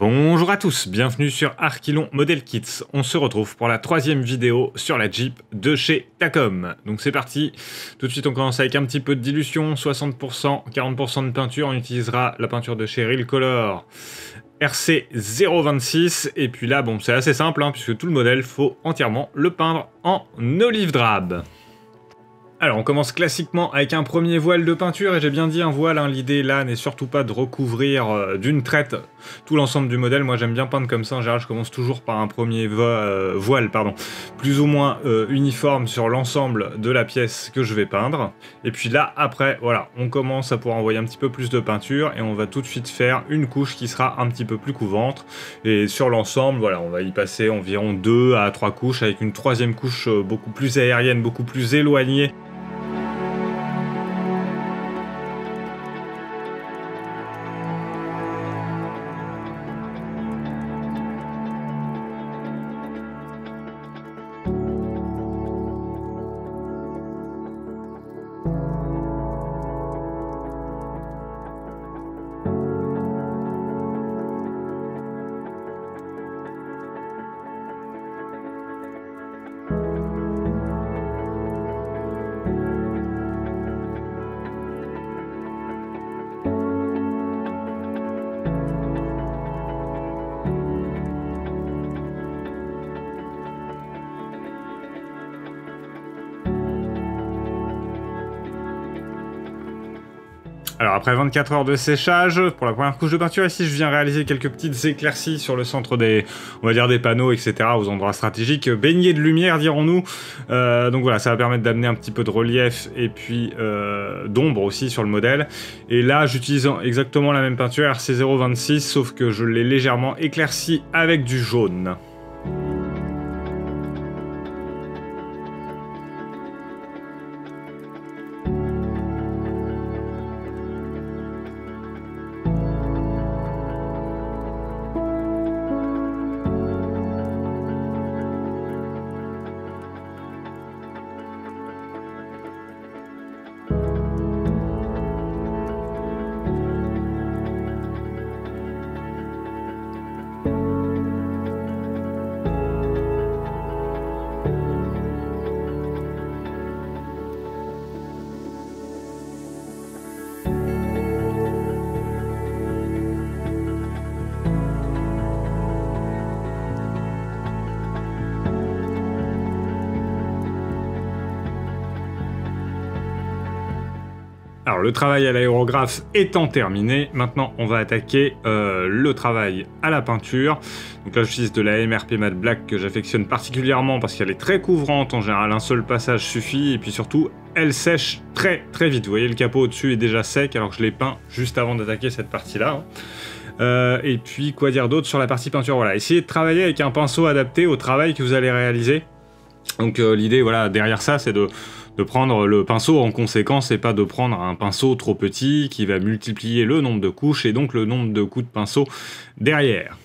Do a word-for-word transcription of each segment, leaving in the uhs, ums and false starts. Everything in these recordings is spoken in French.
Bonjour à tous, bienvenue sur Archilon Model Kits. On se retrouve pour la troisième vidéo sur la Jeep de chez Takom. Donc c'est parti, tout de suite on commence avec un petit peu de dilution, soixante pour cent, quarante pour cent de peinture. On utilisera la peinture de chez Real Color R C zéro vingt-six. Et puis là, bon, c'est assez simple, hein, puisque tout le modèle, faut entièrement le peindre en olive drab. Alors on commence classiquement avec un premier voile de peinture, et j'ai bien dit un voile, hein, l'idée là n'est surtout pas de recouvrir euh, d'une traite tout l'ensemble du modèle. Moi j'aime bien peindre comme ça, en général je commence toujours par un premier vo euh, voile pardon, plus ou moins euh, uniforme sur l'ensemble de la pièce que je vais peindre. Et puis là après, voilà, on commence à pouvoir envoyer un petit peu plus de peinture, et on va tout de suite faire une couche qui sera un petit peu plus couvrante. Et sur l'ensemble, voilà, on va y passer environ deux à trois couches, avec une troisième couche euh, beaucoup plus aérienne, beaucoup plus éloignée. Alors après vingt-quatre heures de séchage, pour la première couche de peinture, ici je viens réaliser quelques petites éclaircies sur le centre des, on va dire des panneaux, et cetera, aux endroits stratégiques, baignés de lumière dirons-nous. Euh, donc voilà, ça va permettre d'amener un petit peu de relief et puis euh, d'ombre aussi sur le modèle. Et là j'utilise exactement la même peinture R C zéro vingt-six, sauf que je l'ai légèrement éclaircie avec du jaune. Alors le travail à l'aérographe étant terminé, maintenant on va attaquer euh, le travail à la peinture. Donc là j'utilise de la M R P Matte Black que j'affectionne particulièrement parce qu'elle est très couvrante, en général un seul passage suffit, et puis surtout elle sèche très très vite. Vous voyez, le capot au-dessus est déjà sec alors que je l'ai peint juste avant d'attaquer cette partie-là. Hein. Euh, et puis quoi dire d'autre sur la partie peinture, voilà, essayez de travailler avec un pinceau adapté au travail que vous allez réaliser. Donc euh, l'idée, voilà, derrière ça, c'est de, de prendre le pinceau en conséquence, et pas de prendre un pinceau trop petit qui va multiplier le nombre de couches et donc le nombre de coups de pinceau derrière.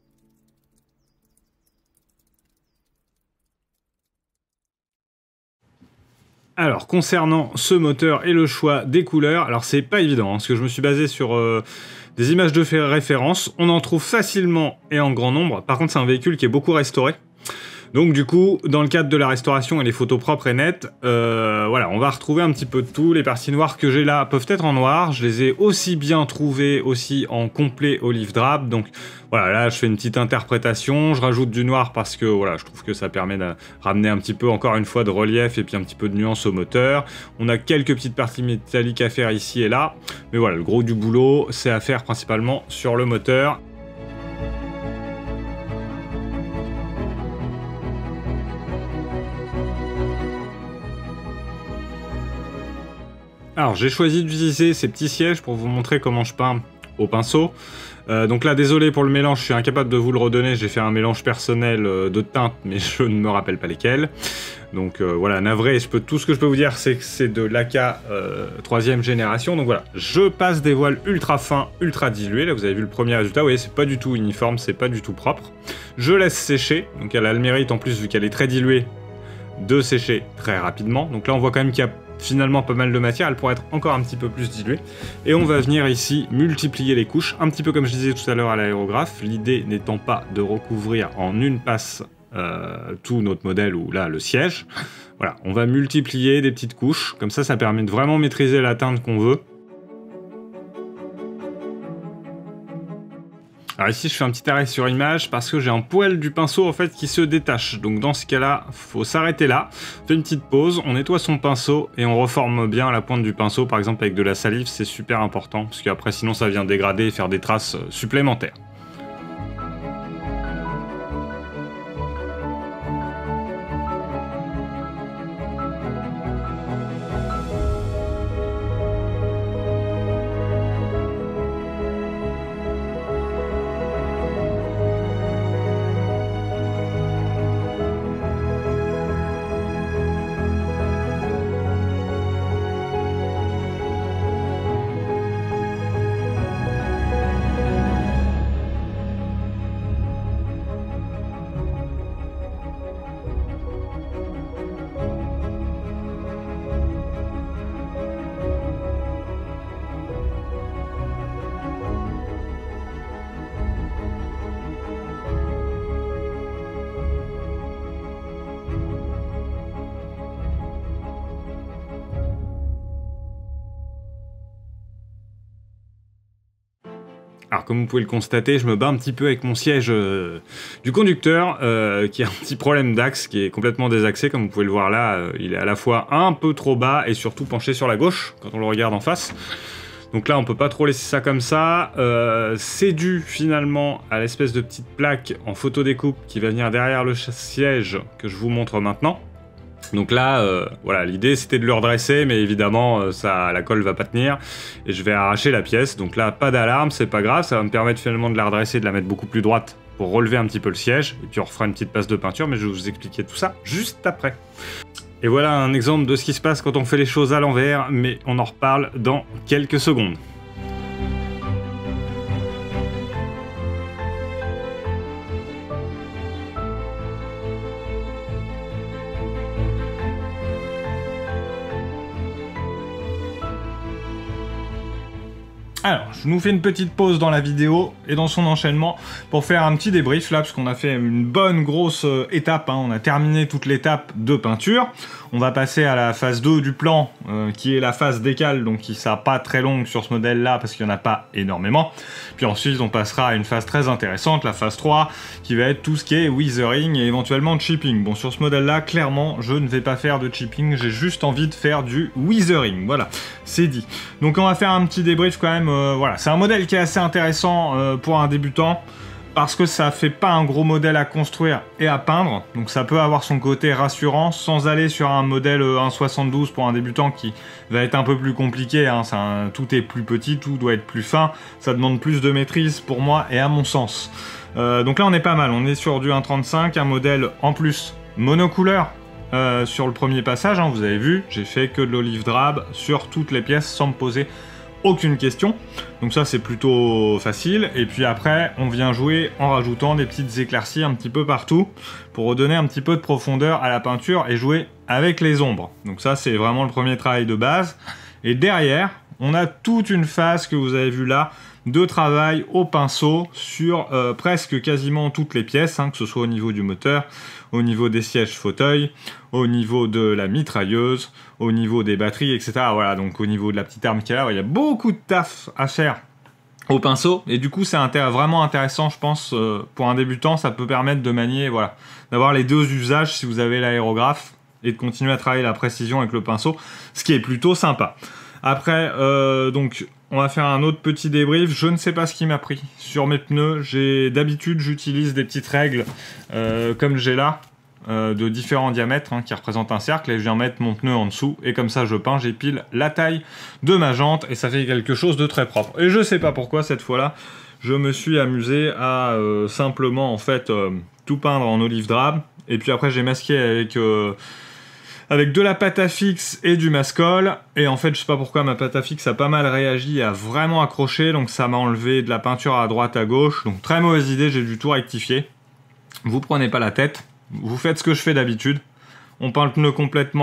Alors, concernant ce moteur et le choix des couleurs, alors c'est pas évident, hein, parce que je me suis basé sur euh, des images de référence. On en trouve facilement et en grand nombre. Par contre, c'est un véhicule qui est beaucoup restauré. Donc du coup, dans le cadre de la restauration et les photos propres et nettes, euh, voilà, on va retrouver un petit peu de tout. Les parties noires que j'ai là peuvent être en noir. Je les ai aussi bien trouvées aussi en complet olive drab. Donc voilà, là je fais une petite interprétation. Je rajoute du noir parce que voilà, je trouve que ça permet de ramener un petit peu, encore une fois, de relief et puis un petit peu de nuance au moteur. On a quelques petites parties métalliques à faire ici et là. Mais voilà, le gros du boulot, c'est à faire principalement sur le moteur. Alors j'ai choisi d'utiliser ces petits sièges pour vous montrer comment je peins au pinceau. Euh, donc là, désolé pour le mélange, je suis incapable de vous le redonner, j'ai fait un mélange personnel euh, de teintes, mais je ne me rappelle pas lesquelles. Donc euh, voilà, navré, je peux, tout ce que je peux vous dire, c'est que c'est de l'A K euh, troisième génération. Donc voilà, je passe des voiles ultra fins, ultra dilués. Là, vous avez vu le premier résultat, vous voyez, c'est pas du tout uniforme, c'est pas du tout propre. Je laisse sécher, donc elle a le mérite, en plus, vu qu'elle est très diluée, de sécher très rapidement. Donc là, on voit quand même qu'il y a finalement pas mal de matière, elle pourrait être encore un petit peu plus diluée. Et on va venir ici multiplier les couches, un petit peu comme je disais tout à l'heure à l'aérographe, l'idée n'étant pas de recouvrir en une passe euh, tout notre modèle ou là le siège. Voilà, on va multiplier des petites couches, comme ça ça permet de vraiment maîtriser la teinte qu'on veut. Alors ici je fais un petit arrêt sur image parce que j'ai un poil du pinceau en fait qui se détache. Donc dans ce cas-là, faut s'arrêter là, on fait une petite pause, on nettoie son pinceau et on reforme bien la pointe du pinceau, par exemple avec de la salive, c'est super important parce qu'après sinon ça vient dégrader et faire des traces supplémentaires. Alors comme vous pouvez le constater, je me bats un petit peu avec mon siège euh, du conducteur euh, qui a un petit problème d'axe, qui est complètement désaxé, comme vous pouvez le voir là, euh, il est à la fois un peu trop bas et surtout penché sur la gauche quand on le regarde en face. Donc là on peut pas trop laisser ça comme ça, euh, c'est dû finalement à l'espèce de petite plaque en photodécoupe qui va venir derrière le siège que je vous montre maintenant. Donc là, euh, voilà, l'idée c'était de le redresser, mais évidemment, euh, ça, la colle va pas tenir, et je vais arracher la pièce. Donc là, pas d'alarme, c'est pas grave, ça va me permettre finalement de la redresser, de la mettre beaucoup plus droite pour relever un petit peu le siège, et puis on refera une petite passe de peinture, mais je vais vous expliquer tout ça juste après. Et voilà un exemple de ce qui se passe quand on fait les choses à l'envers, mais on en reparle dans quelques secondes. Alors, je nous fais une petite pause dans la vidéo et dans son enchaînement pour faire un petit débrief là, parce qu'on a fait une bonne grosse euh, étape, hein. On a terminé toute l'étape de peinture. On va passer à la phase deux du plan, euh, qui est la phase décale, donc qui sera pas très longue sur ce modèle-là, parce qu'il n'y en a pas énormément. Puis ensuite, on passera à une phase très intéressante, la phase trois, qui va être tout ce qui est weathering et éventuellement chipping. Bon, sur ce modèle-là, clairement, je ne vais pas faire de chipping, j'ai juste envie de faire du weathering. Voilà, c'est dit. Donc on va faire un petit débrief quand même. Euh, voilà, c'est un modèle qui est assez intéressant euh, pour un débutant, parce que ça fait pas un gros modèle à construire et à peindre, donc ça peut avoir son côté rassurant sans aller sur un modèle un soixante-douze pour un débutant qui va être un peu plus compliqué, hein. Un, tout est plus petit, tout doit être plus fin, ça demande plus de maîtrise pour moi et à mon sens. Euh, donc là on est pas mal, on est sur du un trente-cinq, un modèle en plus monocouleur euh, sur le premier passage, hein, vous avez vu, j'ai fait que de l'olive drabe sur toutes les pièces sans me poser aucune question, donc ça c'est plutôt facile. Et puis après on vient jouer en rajoutant des petites éclaircies un petit peu partout pour redonner un petit peu de profondeur à la peinture et jouer avec les ombres. Donc ça c'est vraiment le premier travail de base, et derrière on a toute une phase que vous avez vu là de travail au pinceau sur euh, presque quasiment toutes les pièces, hein, que ce soit au niveau du moteur, au niveau des sièges fauteuils, au niveau de la mitrailleuse, au niveau des batteries, et cetera. Voilà, donc au niveau de la petite arme qu'il y a là, il y a beaucoup de taf à faire au pinceau, et du coup c'est intér- vraiment intéressant, je pense, euh, pour un débutant, ça peut permettre de manier, voilà, d'avoir les deux usages si vous avez l'aérographe, et de continuer à travailler la précision avec le pinceau, ce qui est plutôt sympa. Après, euh, donc, on va faire un autre petit débrief. Je ne sais pas ce qui m'a pris sur mes pneus. J'ai d'habitude, j'utilise des petites règles euh, comme j'ai là, euh, de différents diamètres, hein, qui représentent un cercle, et je viens mettre mon pneu en dessous, et comme ça je peins, j'ai pile la taille de ma jante, et ça fait quelque chose de très propre. Et je sais pas pourquoi cette fois-là, je me suis amusé à euh, simplement en fait euh, tout peindre en olive drabe, et puis après j'ai masqué avec euh, avec de la pâte à fixe et du mascol, et en fait je sais pas pourquoi ma pâte à fixe a pas mal réagi, a vraiment accroché, donc ça m'a enlevé de la peinture à droite à gauche, donc très mauvaise idée, j'ai dû tout rectifier. Vous prenez pas la tête, vous faites ce que je fais d'habitude, on peint le pneu complètement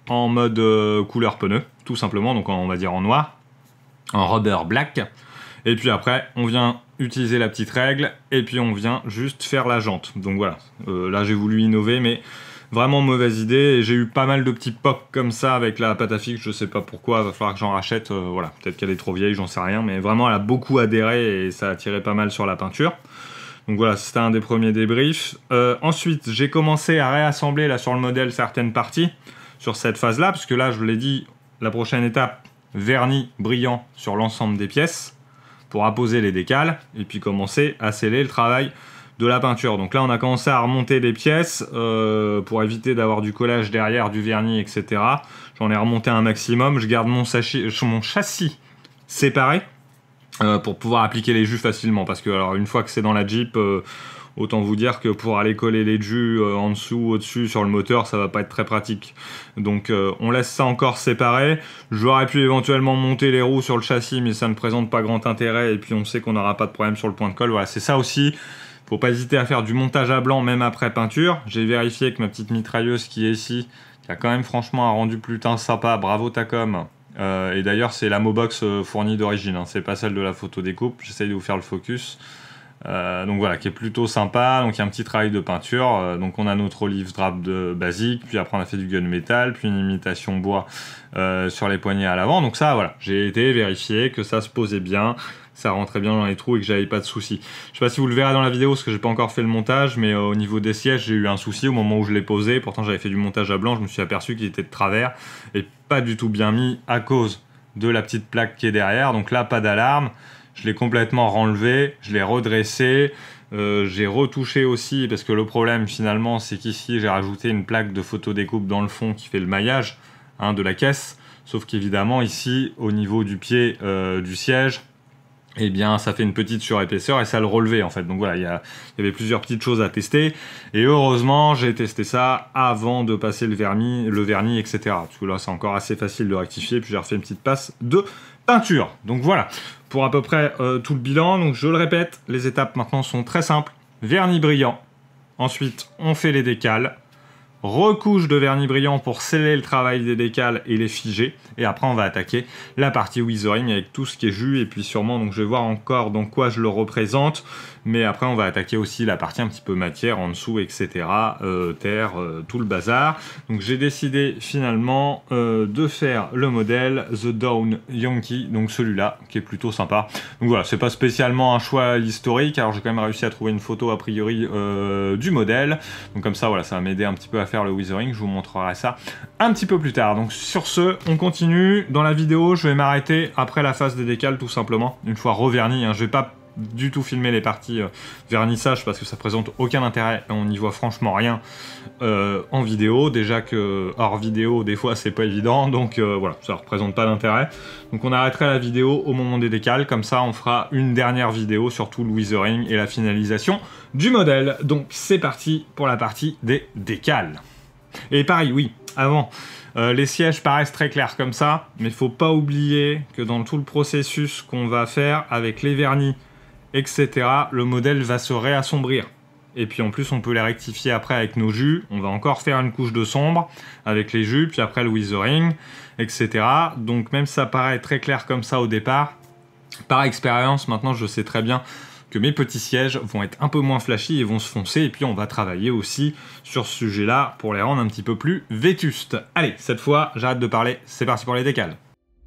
en mode euh, couleur pneu, tout simplement, donc en, on va dire en noir, en rubber black. Et puis après, on vient utiliser la petite règle, et puis on vient juste faire la jante. Donc voilà, euh, là j'ai voulu innover, mais vraiment mauvaise idée. Et j'ai eu pas mal de petits pocs comme ça avec la pâte à fixe, je sais pas pourquoi, va falloir que j'en rachète. Euh, voilà, peut-être qu'elle est trop vieille, j'en sais rien, mais vraiment elle a beaucoup adhéré et ça a tiré pas mal sur la peinture. Donc voilà, c'était un des premiers débriefs. Euh, ensuite, j'ai commencé à réassembler là sur le modèle certaines parties, sur cette phase-là, parce que là, je vous l'ai dit, la prochaine étape, vernis brillant sur l'ensemble des pièces, pour apposer les décals, et puis commencer à sceller le travail de la peinture. Donc là, on a commencé à remonter les pièces, euh, pour éviter d'avoir du collage derrière, du vernis, et cetera. J'en ai remonté un maximum, je garde mon, sachet, mon châssis séparé, euh, pour pouvoir appliquer les jus facilement, parce que alors, une fois que c'est dans la Jeep, euh, autant vous dire que pour aller coller les jus euh, en dessous, au-dessus, sur le moteur, ça va pas être très pratique. Donc euh, on laisse ça encore séparé. J'aurais pu éventuellement monter les roues sur le châssis, mais ça ne présente pas grand intérêt, et puis on sait qu'on n'aura pas de problème sur le point de colle. Voilà, c'est ça aussi. Faut pas hésiter à faire du montage à blanc, même après peinture. J'ai vérifié que ma petite mitrailleuse qui est ici, qui a quand même franchement un rendu plutôt sympa. Bravo Tacom. Euh, et d'ailleurs, c'est la Mobox euh, fournie d'origine, hein. C'est pas celle de la photo découpe. J'essaye de vous faire le focus. Euh, donc voilà, qui est plutôt sympa. Donc il y a un petit travail de peinture. Euh, donc on a notre olive drap de basique, puis après on a fait du gunmetal, puis une imitation bois euh, sur les poignées à l'avant. Donc ça, voilà, j'ai été vérifier que ça se posait bien, ça rentrait bien dans les trous et que j'avais pas de soucis. Je sais pas si vous le verrez dans la vidéo parce que j'ai pas encore fait le montage, mais euh, au niveau des sièges, j'ai eu un souci au moment où je l'ai posé. Pourtant j'avais fait du montage à blanc, je me suis aperçu qu'il était de travers et pas du tout bien mis à cause de la petite plaque qui est derrière. Donc là, pas d'alarme. Je l'ai complètement renlevé, je l'ai redressé, euh, j'ai retouché aussi, parce que le problème finalement c'est qu'ici j'ai rajouté une plaque de photodécoupe dans le fond qui fait le maillage, hein, de la caisse, sauf qu'évidemment ici au niveau du pied euh, du siège, eh bien ça fait une petite surépaisseur et ça le relevait en fait. Donc voilà, il y, a, il y avait plusieurs petites choses à tester, et heureusement j'ai testé ça avant de passer le vernis, le vernis, et cetera. Parce que là c'est encore assez facile de rectifier, puis j'ai refait une petite passe de peinture. Donc voilà, pour à peu près euh, tout le bilan. Donc je le répète, les étapes maintenant sont très simples. Vernis brillant, ensuite on fait les décals, recouche de vernis brillant pour sceller le travail des décals et les figer, et après on va attaquer la partie weathering avec tout ce qui est jus, et puis sûrement, donc je vais voir encore dans quoi je le représente, mais après on va attaquer aussi la partie un petit peu matière en dessous, etc. euh, terre, euh, tout le bazar. Donc j'ai décidé finalement euh, de faire le modèle The Down Yankee, donc celui-là qui est plutôt sympa. Donc voilà, c'est pas spécialement un choix historique, alors j'ai quand même réussi à trouver une photo a priori euh, du modèle, donc comme ça voilà, ça va m'aider un petit peu à faire le weathering. Je vous montrerai ça un petit peu plus tard. Donc sur ce, on continue. Dans la vidéo, je vais m'arrêter après la phase des décals, tout simplement, une fois reverni, hein. Je vais pas du tout filmer les parties euh, vernissage parce que ça présente aucun intérêt et on n'y voit franchement rien euh, en vidéo. Déjà que hors vidéo, des fois c'est pas évident, donc euh, voilà, ça représente pas d'intérêt. Donc on arrêtera la vidéo au moment des décals, comme ça on fera une dernière vidéo sur tout le weathering et la finalisation du modèle. Donc c'est parti pour la partie des décals. Et pareil, oui, avant, euh, les sièges paraissent très clairs comme ça, mais faut pas oublier que dans tout le processus qu'on va faire avec les vernis, et cetera, le modèle va se réassombrir. Et puis en plus, on peut les rectifier après avec nos jus. On va encore faire une couche de sombre avec les jus, puis après le weathering, et cetera. Donc même si ça paraît très clair comme ça au départ, par expérience, maintenant je sais très bien que mes petits sièges vont être un peu moins flashy et vont se foncer, et puis on va travailler aussi sur ce sujet-là pour les rendre un petit peu plus vétustes. Allez, cette fois, j'arrête de parler, c'est parti pour les décals.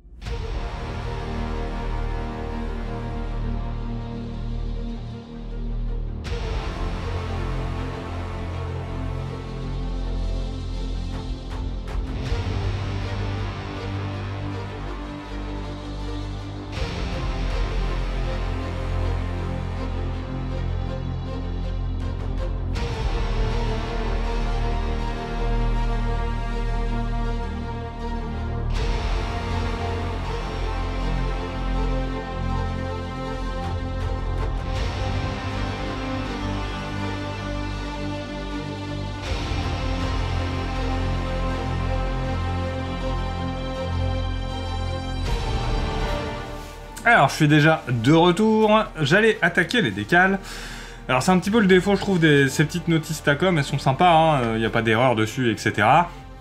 Alors, je suis déjà de retour. J'allais attaquer les décals. Alors, c'est un petit peu le défaut, je trouve, de ces petites notices Tacom. Elles sont sympas, il hein, n'y a pas d'erreur dessus, et cetera.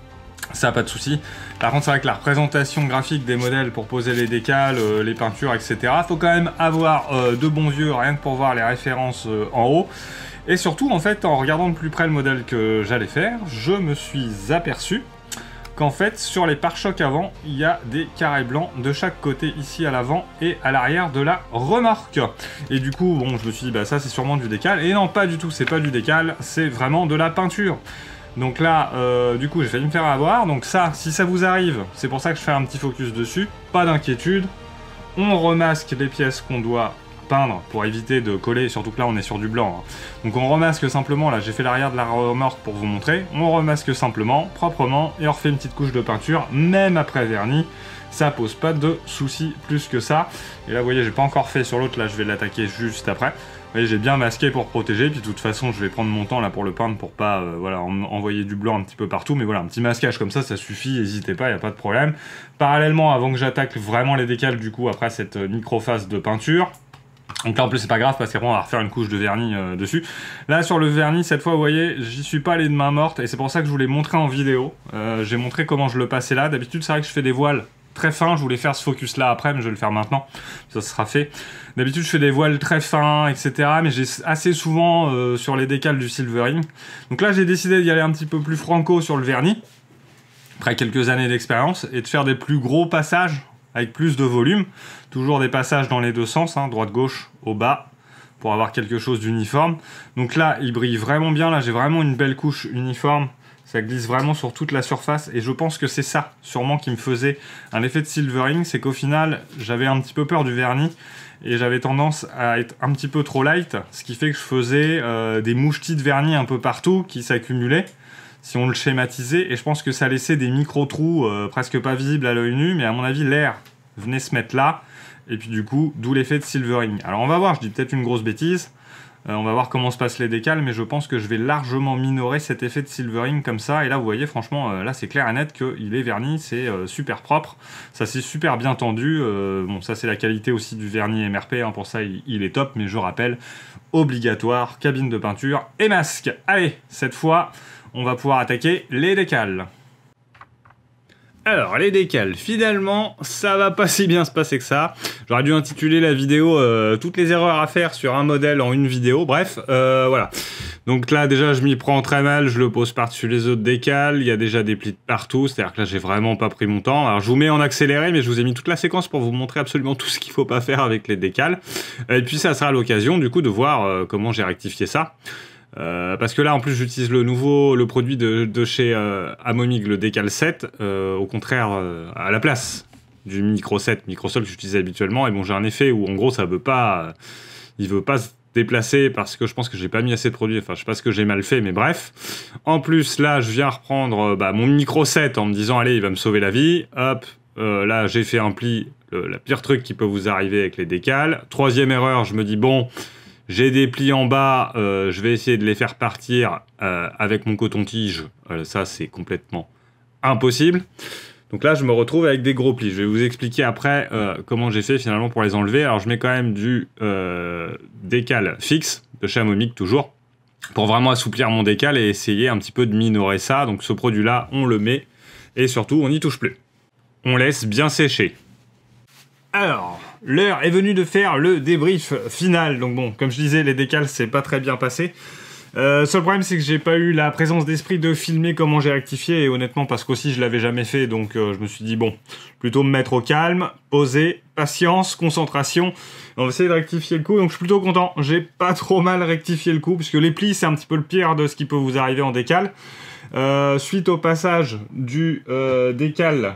Ça, pas de souci. Par contre, c'est vrai que la représentation graphique des modèles pour poser les décals, euh, les peintures, et cetera, faut quand même avoir euh, de bons yeux, rien que pour voir les références euh, en haut. Et surtout, en fait, en regardant de plus près le modèle que j'allais faire, je me suis aperçu qu'en fait, sur les pare-chocs avant, il y a des carrés blancs de chaque côté, ici à l'avant et à l'arrière de la remorque. Et du coup, bon, je me suis dit, bah ça, c'est sûrement du décal. Et non, pas du tout, c'est pas du décal, c'est vraiment de la peinture. Donc là, euh, du coup, j'ai failli me faire avoir. Donc ça, si ça vous arrive, c'est pour ça que je fais un petit focus dessus. Pas d'inquiétude. On remasque les pièces qu'on doit peindre pour éviter de coller, surtout que là, on est sur du blanc. Hein. Donc on remasque simplement, là, j'ai fait l'arrière de la remorque pour vous montrer. On remasque simplement, proprement, et on refait une petite couche de peinture, même après vernis. Ça pose pas de soucis plus que ça. Et là, vous voyez, j'ai pas encore fait sur l'autre. Là, je vais l'attaquer juste après. Vous voyez, j'ai bien masqué pour protéger, puis de toute façon, je vais prendre mon temps là pour le peindre pour pas euh, voilà, en envoyer du blanc un petit peu partout. Mais voilà, un petit masquage comme ça, ça suffit, n'hésitez pas, il n'y a pas de problème. Parallèlement, avant que j'attaque vraiment les décals, du coup, après cette micro-phase de peinture, donc là, en plus, c'est pas grave, parce qu'après, on va refaire une couche de vernis euh, dessus. Là, sur le vernis, cette fois, vous voyez, j'y suis pas allé de main morte, et c'est pour ça que je vous l'ai montré en vidéo. Euh, j'ai montré comment je le passais là. D'habitude, c'est vrai que je fais des voiles très fins, je voulais faire ce focus là après, mais je vais le faire maintenant, ça sera fait. D'habitude je fais des voiles très fins, et cetera. Mais j'ai assez souvent euh, sur les décals du silvering. Donc là j'ai décidé d'y aller un petit peu plus franco sur le vernis, après quelques années d'expérience, et de faire des plus gros passages avec plus de volume. Toujours des passages dans les deux sens, hein, droite-gauche, au bas, pour avoir quelque chose d'uniforme. Donc là il brille vraiment bien, là j'ai vraiment une belle couche uniforme. Ça glisse vraiment sur toute la surface et je pense que c'est ça sûrement qui me faisait un effet de silvering, c'est qu'au final j'avais un petit peu peur du vernis et j'avais tendance à être un petit peu trop light, ce qui fait que je faisais euh, des mouchetis de vernis un peu partout qui s'accumulaient si on le schématisait, et je pense que ça laissait des micro-trous euh, presque pas visibles à l'œil nu, mais à mon avis l'air venait se mettre là et puis du coup d'où l'effet de silvering. Alors on va voir, je dis peut-être une grosse bêtise. Euh, on va voir comment se passent les décals, mais je pense que je vais largement minorer cet effet de silvering comme ça. Et là, vous voyez, franchement, euh, là, c'est clair et net qu'il est verni, c'est euh, super propre. Ça s'est super bien tendu. Euh, bon, ça, c'est la qualité aussi du vernis M R P. Hein, pour ça, il, il est top. Mais je rappelle, obligatoire, cabine de peinture et masque. Allez, cette fois, on va pouvoir attaquer les décals. Alors, les décals, finalement, ça va pas si bien se passer que ça. J'aurais dû intituler la vidéo euh, « Toutes les erreurs à faire sur un modèle en une vidéo ». Bref, euh, voilà. Donc là, déjà, je m'y prends très mal. Je le pose par-dessus les autres décals. Il y a déjà des plis de partout. C'est-à-dire que là, j'ai vraiment pas pris mon temps. Alors, je vous mets en accéléré, mais je vous ai mis toute la séquence pour vous montrer absolument tout ce qu'il faut pas faire avec les décals. Et puis, ça sera l'occasion, du coup, de voir euh, comment j'ai rectifié ça. Euh, parce que là en plus j'utilise le nouveau le produit de, de chez euh, Amomig, le Décal sept, euh, au contraire euh, à la place du Micro sept, Microsol que j'utilise habituellement. Et bon, j'ai un effet où en gros ça veut pas, euh, il veut pas se déplacer parce que je pense que j'ai pas mis assez de produits, enfin je sais pas ce que j'ai mal fait, mais bref. En plus là je viens reprendre euh, bah, mon Micro sept en me disant allez il va me sauver la vie, hop, euh, là j'ai fait un pli, le la pire truc qui peut vous arriver avec les décals. Troisième erreur, je me dis bon, j'ai des plis en bas, euh, je vais essayer de les faire partir euh, avec mon coton-tige. Euh, ça, c'est complètement impossible. Donc là, je me retrouve avec des gros plis. Je vais vous expliquer après euh, comment j'ai fait finalement pour les enlever. Alors, je mets quand même du euh, décal fixe, de chez Amomig toujours, pour vraiment assouplir mon décal et essayer un petit peu de minorer ça. Donc ce produit-là, on le met et surtout, on n'y touche plus. On laisse bien sécher. Alors, l'heure est venue de faire le débrief final. Donc bon, comme je disais, les décals, c'est pas très bien passé. Euh, seul problème, c'est que j'ai pas eu la présence d'esprit de filmer comment j'ai rectifié, et honnêtement, parce qu'aussi je l'avais jamais fait, donc euh, je me suis dit, bon, plutôt me mettre au calme, poser, patience, concentration. On va essayer de rectifier le coup, donc je suis plutôt content. J'ai pas trop mal rectifié le coup, puisque les plis, c'est un petit peu le pire de ce qui peut vous arriver en décal. Euh, suite au passage du euh, décal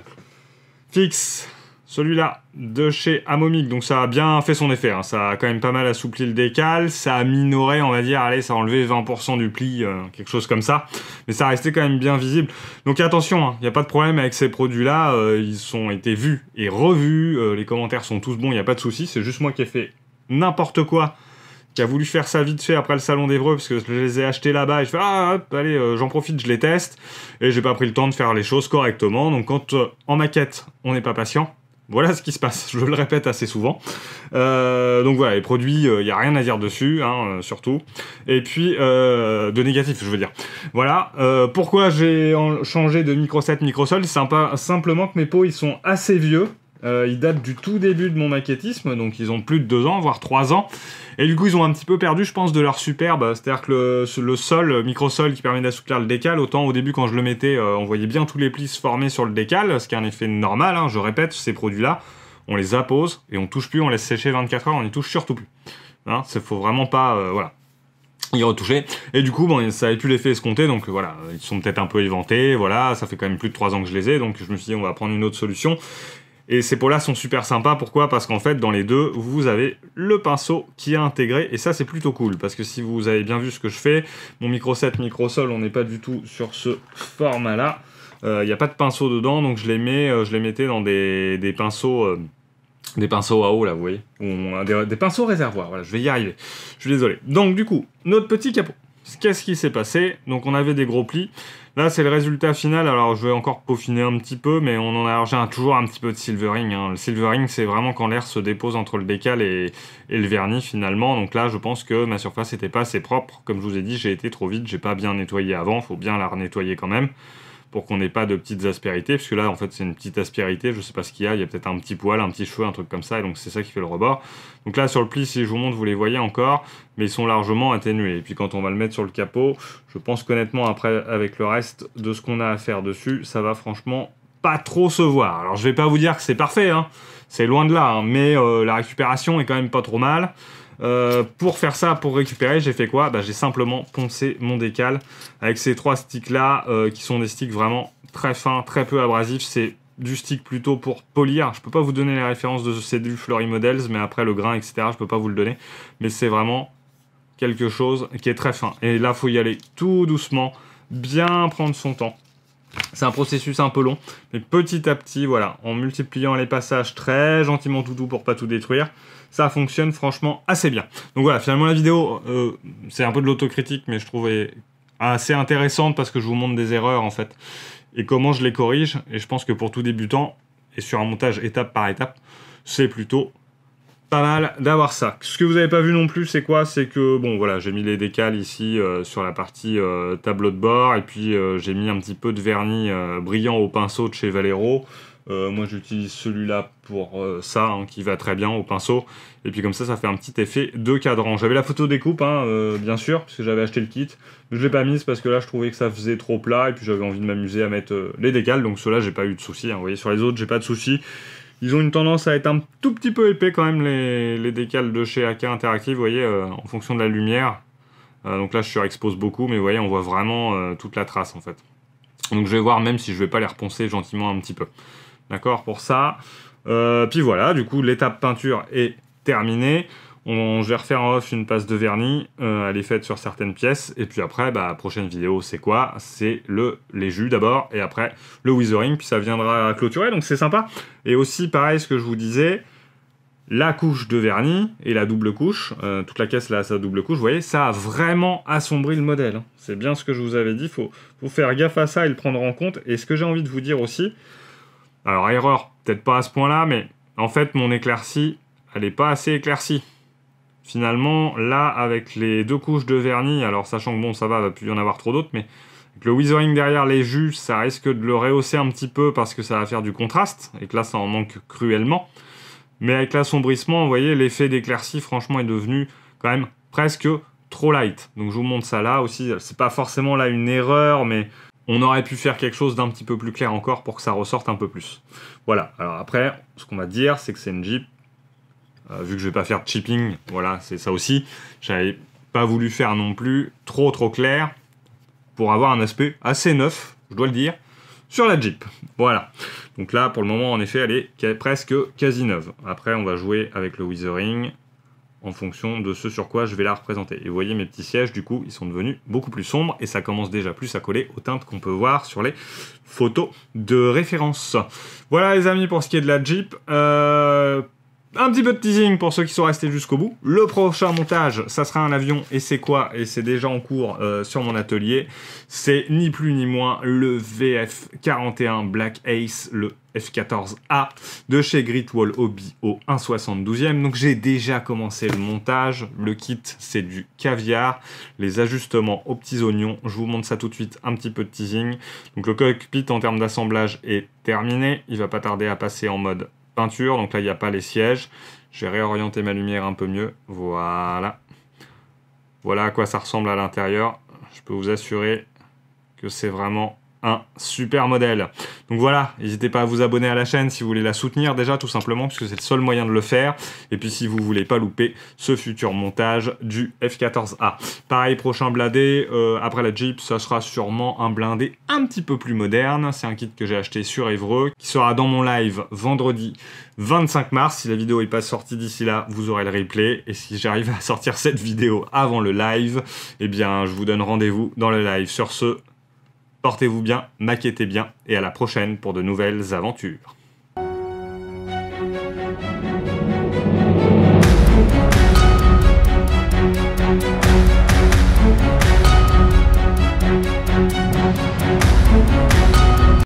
fixe, celui-là, de chez Amomig, donc ça a bien fait son effet, hein. Ça a quand même pas mal assoupli le décal, ça a minoré, on va dire, allez, ça a enlevé vingt pour cent du pli, euh, quelque chose comme ça, mais ça restait quand même bien visible. Donc attention, il hein, n'y a pas de problème avec ces produits-là, euh, ils ont été vus et revus, euh, les commentaires sont tous bons, il n'y a pas de souci, c'est juste moi qui ai fait n'importe quoi, qui a voulu faire ça vite fait après le salon d'Evreux, parce que je les ai achetés là-bas, et je fais, ah, hop, allez, euh, j'en profite, je les teste, et j'ai pas pris le temps de faire les choses correctement, donc quand euh, en maquette, on n'est pas patient, Voilà ce qui se passe, je le répète assez souvent. Euh, donc voilà, les produits, il euh, n'y a rien à dire dessus, hein, euh, surtout. Et puis, euh, de négatif, je veux dire. Voilà, euh, pourquoi j'ai changé de micro-set micro-sol, c'est simplement que mes pots, ils sont assez vieux. Euh, ils datent du tout début de mon maquettisme, donc ils ont plus de deux ans, voire trois ans. Et du coup, ils ont un petit peu perdu, je pense, de leur superbe. C'est-à-dire que le, le sol, le micro-sol qui permet d'assouplir le décal, autant au début, quand je le mettais, euh, on voyait bien tous les plis se former sur le décal, ce qui est un effet normal, hein, je répète, ces produits-là, on les appose et on touche plus, on laisse sécher vingt-quatre heures, on n'y touche surtout plus. Hein, c'est faut vraiment pas, euh, voilà, y retoucher. Et du coup, bon, ça avait plus l'effet escompté, donc voilà, ils sont peut-être un peu éventés, voilà, ça fait quand même plus de trois ans que je les ai, donc je me suis dit, on va prendre une autre solution. Et ces pots-là sont super sympas, pourquoi? Parce qu'en fait, dans les deux, vous avez le pinceau qui est intégré, et ça, c'est plutôt cool, parce que si vous avez bien vu ce que je fais, mon micro-set, micro-sol, on n'est pas du tout sur ce format-là. Il euh, n'y a pas de pinceau dedans, donc je les mets, euh, je les mettais dans des, des pinceaux... Euh, des pinceaux à eau, là, vous voyez, ou des, des pinceaux réservoirs, voilà, je vais y arriver, je suis désolé. Donc, du coup, notre petit capot, qu'est-ce qui s'est passé? Donc, on avait des gros plis, là, c'est le résultat final, alors je vais encore peaufiner un petit peu, mais on en a, j'ai toujours un petit peu de silvering, hein. Le silvering, c'est vraiment quand l'air se dépose entre le décal et, et le vernis, finalement, donc là, je pense que ma surface n'était pas assez propre, comme je vous ai dit, j'ai été trop vite, j'ai pas bien nettoyé avant, faut bien la renettoyer quand même, pour qu'on n'ait pas de petites aspérités, parce que là, en fait, c'est une petite aspérité, je sais pas ce qu'il y a, il y a peut-être un petit poil, un petit cheveu, un truc comme ça, et donc c'est ça qui fait le rebord. Donc là, sur le pli, si je vous montre, vous les voyez encore, mais ils sont largement atténués. Et puis quand on va le mettre sur le capot, je pense qu'honnêtement, après, avec le reste de ce qu'on a à faire dessus, ça va franchement pas trop se voir. Alors, je vais pas vous dire que c'est parfait, hein, c'est loin de là, hein, mais euh, la récupération est quand même pas trop mal. Euh, pour faire ça, pour récupérer, j'ai fait quoi? Bah, j'ai simplement poncé mon décal avec ces trois sticks là euh, qui sont des sticks vraiment très fins, très peu abrasifs. C'est du stick plutôt pour polir. Je peux pas vous donner les références de c'est du Flory Models, mais après le grain, et cetera, je peux pas vous le donner. Mais c'est vraiment quelque chose qui est très fin. Et là, faut y aller tout doucement, bien prendre son temps. C'est un processus un peu long, mais petit à petit, voilà, en multipliant les passages très gentiment tout doux pour pas tout détruire, ça fonctionne franchement assez bien. Donc voilà, finalement la vidéo, euh, c'est un peu de l'autocritique, mais je trouvais assez intéressante parce que je vous montre des erreurs en fait, et comment je les corrige, et je pense que pour tout débutant, et sur un montage étape par étape, c'est plutôt pas mal d'avoir ça. Ce que vous n'avez pas vu non plus, c'est quoi? C'est que, bon, voilà, j'ai mis les décals ici euh, sur la partie euh, tableau de bord, et puis euh, j'ai mis un petit peu de vernis euh, brillant au pinceau de chez Valero. Euh, moi, j'utilise celui-là pour euh, ça, hein, qui va très bien au pinceau. Et puis comme ça, ça fait un petit effet de cadran. J'avais la photo découpe, hein, euh, bien sûr, parce que j'avais acheté le kit. Mais je l'ai pas mise parce que là, je trouvais que ça faisait trop plat, et puis j'avais envie de m'amuser à mettre euh, les décals. Donc ceux-là, j'ai pas eu de soucis. Hein. Vous voyez, sur les autres, j'ai pas de soucis. Ils ont une tendance à être un tout petit peu épais quand même, les, les décals de chez A K Interactive, vous voyez, euh, en fonction de la lumière. Euh, donc là, je surexpose beaucoup, mais vous voyez, on voit vraiment euh, toute la trace, en fait. Donc je vais voir même si je vais pas les reponcer gentiment un petit peu. D'accord, pour ça. Euh, puis voilà, du coup, l'étape peinture est terminée. On, je vais refaire en off une passe de vernis, euh, elle est faite sur certaines pièces, et puis après, bah, prochaine vidéo, c'est quoi? C'est le les jus d'abord, et après le weathering, puis ça viendra clôturer, donc c'est sympa. Et aussi, pareil, ce que je vous disais, la couche de vernis et la double couche, euh, toute la caisse là, sa double couche, vous voyez, ça a vraiment assombri le modèle. Hein. C'est bien ce que je vous avais dit, il faut, faut faire gaffe à ça et le prendre en compte. Et ce que j'ai envie de vous dire aussi, alors erreur, peut-être pas à ce point-là, mais en fait, mon éclaircie, elle n'est pas assez éclaircie. Finalement, là, avec les deux couches de vernis, alors sachant que bon, ça va, il va plus y en avoir trop d'autres, mais avec le weathering derrière les jus, ça risque de le rehausser un petit peu parce que ça va faire du contraste, et que là, ça en manque cruellement. Mais avec l'assombrissement, vous voyez, l'effet d'éclaircie, franchement, est devenu quand même presque trop light. Donc je vous montre ça là aussi, c'est pas forcément là une erreur, mais on aurait pu faire quelque chose d'un petit peu plus clair encore pour que ça ressorte un peu plus. Voilà, alors après, ce qu'on va dire, c'est que c'est une Jeep. Euh, vu que je vais pas faire de chipping, voilà, c'est ça aussi. J'avais pas voulu faire non plus trop trop clair pour avoir un aspect assez neuf, je dois le dire, sur la Jeep. Voilà. Donc là, pour le moment, en effet, elle est presque quasi neuve. Après, on va jouer avec le weathering en fonction de ce sur quoi je vais la représenter. Et vous voyez, mes petits sièges, du coup, ils sont devenus beaucoup plus sombres et ça commence déjà plus à coller aux teintes qu'on peut voir sur les photos de référence. Voilà, les amis, pour ce qui est de la Jeep. Euh... Un petit peu de teasing pour ceux qui sont restés jusqu'au bout. Le prochain montage, ça sera un avion, et c'est quoi? Et c'est déjà en cours euh, sur mon atelier. C'est ni plus ni moins le V F quarante et un Black Ace, le F quatorze A de chez Great Wall Hobby au un soixante-douzième. Donc j'ai déjà commencé le montage. Le kit, c'est du caviar. Les ajustements aux petits oignons. Je vous montre ça tout de suite, un petit peu de teasing. Donc le cockpit en termes d'assemblage est terminé. Il va pas tarder à passer en mode peinture, donc là il n'y a pas les sièges. J'ai réorienté ma lumière un peu mieux, voilà. Voilà à quoi ça ressemble à l'intérieur. Je peux vous assurer que c'est vraiment un super modèle. Donc voilà, n'hésitez pas à vous abonner à la chaîne si vous voulez la soutenir déjà, tout simplement, puisque c'est le seul moyen de le faire. Et puis si vous voulez pas louper ce futur montage du F quatorze A. Pareil, prochain blindé, euh, après la Jeep, ça sera sûrement un blindé un petit peu plus moderne. C'est un kit que j'ai acheté sur Évreux, qui sera dans mon live vendredi vingt-cinq mars. Si la vidéo n'est pas sortie d'ici là, vous aurez le replay. Et si j'arrive à sortir cette vidéo avant le live, eh bien, je vous donne rendez-vous dans le live. Sur ce, portez-vous bien, maquettez bien, et à la prochaine pour de nouvelles aventures.